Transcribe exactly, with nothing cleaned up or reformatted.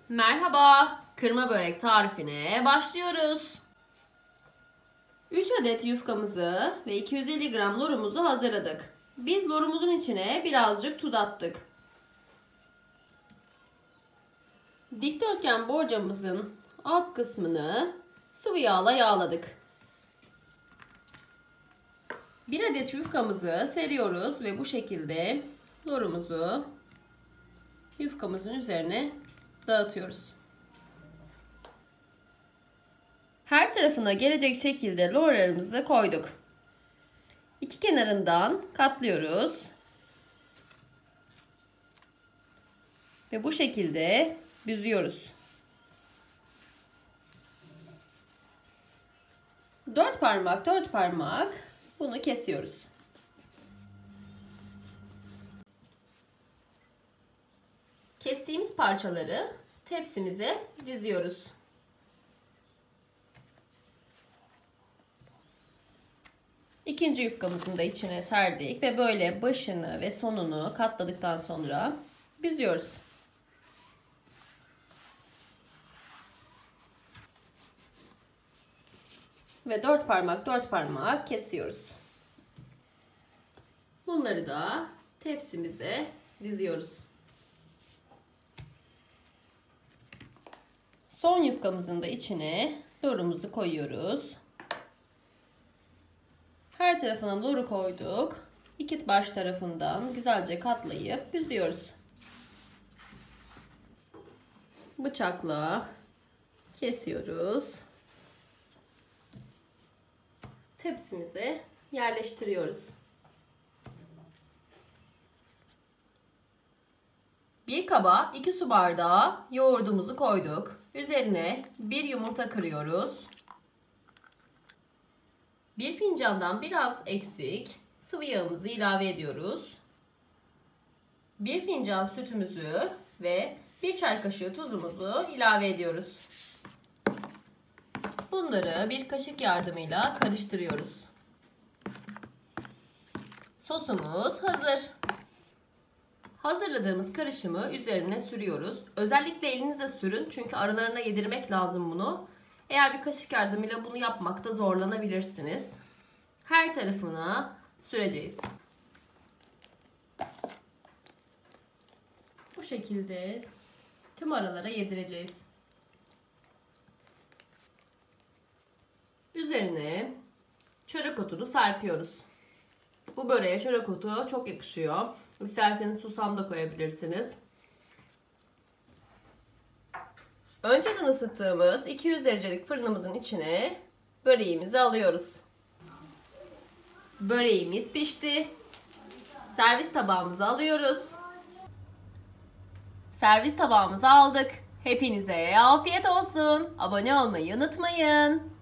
Merhaba, kırma börek tarifine başlıyoruz. üç adet yufkamızı ve iki yüz elli gram lorumuzu hazırladık. Biz lorumuzun içine birazcık tuz attık. Dikdörtgen borcamımızın alt kısmını sıvı yağla yağladık. bir adet yufkamızı seriyoruz ve bu şekilde lorumuzu yufkamızın üzerine dağıtıyoruz. Her tarafına gelecek şekilde lorlarımızı koyduk. İki kenarından katlıyoruz. Ve bu şekilde büzüyoruz. Dört parmak dört parmak bunu kesiyoruz. Kestiğimiz parçaları tepsimize diziyoruz. İkinci yufkamızın da içine serdik ve böyle başını ve sonunu katladıktan sonra büzüyoruz. Ve dört parmak dört parmak kesiyoruz. Bunları da tepsimize diziyoruz. Son yufkamızın da içine lorumuzu koyuyoruz. Her tarafına loru koyduk. İki baş tarafından güzelce katlayıp büzüyoruz. Bıçakla kesiyoruz. Tepsimize yerleştiriyoruz. Bir kaba iki su bardağı yoğurdumuzu koyduk. Üzerine bir yumurta kırıyoruz. Bir fincandan biraz eksik sıvı yağımızı ilave ediyoruz. Bir fincan sütümüzü ve bir çay kaşığı tuzumuzu ilave ediyoruz. Bunları bir kaşık yardımıyla karıştırıyoruz. Sosumuz hazır. Hazırladığımız karışımı üzerine sürüyoruz. Özellikle elinizle sürün çünkü aralarına yedirmek lazım bunu. Eğer bir kaşık yardımıyla bunu yapmakta zorlanabilirsiniz. Her tarafına süreceğiz. Bu şekilde tüm aralara yedireceğiz. Üzerine çörek otunu serpiyoruz. Bu böreğe çörek otu çok yakışıyor. İsterseniz susam da koyabilirsiniz. Önceden ısıttığımız iki yüz derecelik fırınımızın içine böreğimizi alıyoruz. Böreğimiz pişti. Servis tabağımıza alıyoruz. Servis tabağımıza aldık. Hepinize afiyet olsun. Abone olmayı unutmayın.